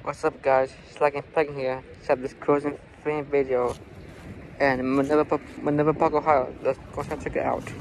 What's up, guys? It's like I'm playing here. Except this cruising free video. And Minerva Park, Ohio. Let's go check it out.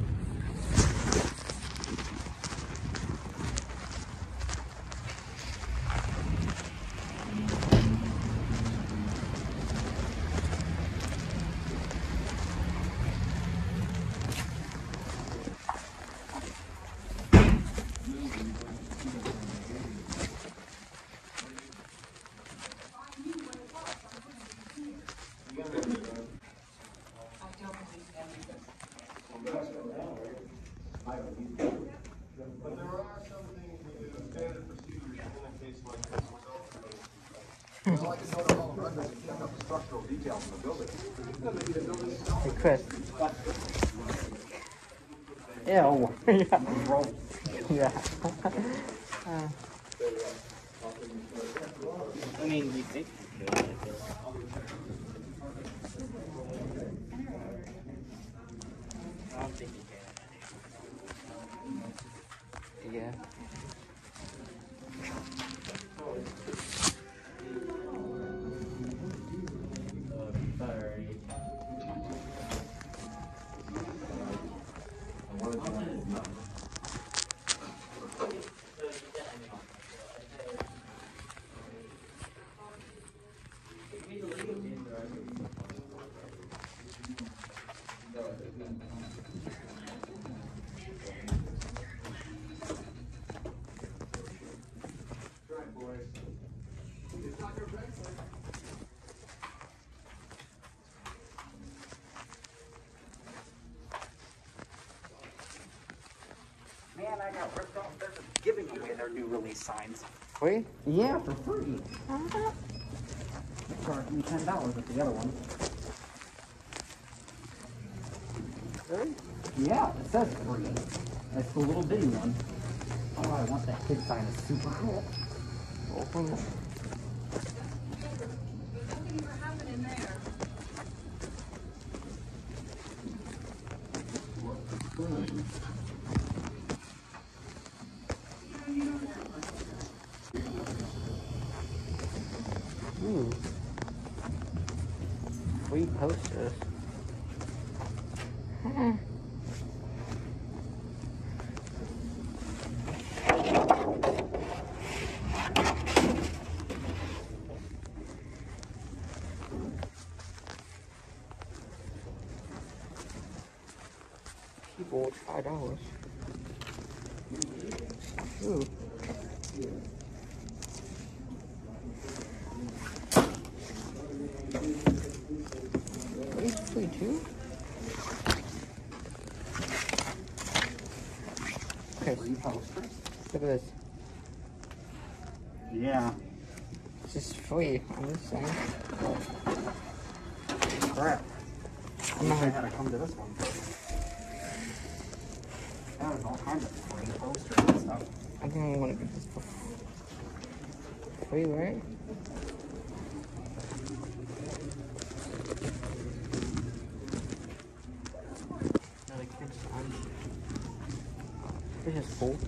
But there are some things that are standard procedures in a case like this. Well, I can go to all records and check out the structural details of the building. Hey, Chris. Ew. Yeah. I mean, you think you could. I don't think you can. Yeah. Man, I got ripped off. They're just giving away their new release signs. Free? Yeah, for free. They charged me $10 with the other one. Really? Yeah, it says free. That's the little bitty one. Oh, I want that kid sign. It's super cool. Open it. Free posters. Keyboard, $5. Ooh. Free too? Okay. Look at this. Yeah. It's just free. I'm just saying. Crap. I'm not I gonna. had to come to this one. There's all kinds of free posters and stuff. I think I want to get this for free, right? No, they can't sign. This is cool.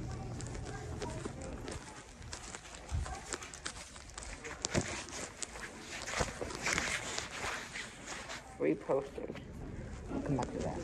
Free posters. I'll come back to that.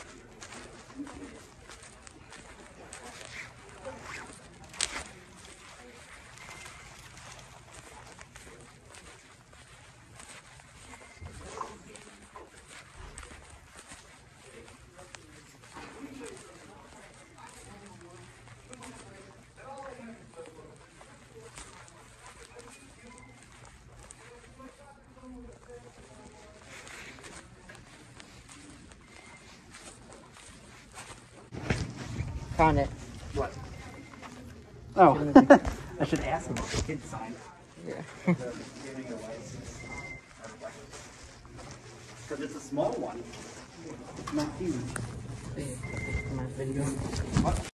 Found it. What? Oh, I should ask him what the kid signed. Yeah. Because it's a small one. Not huge. My video. What?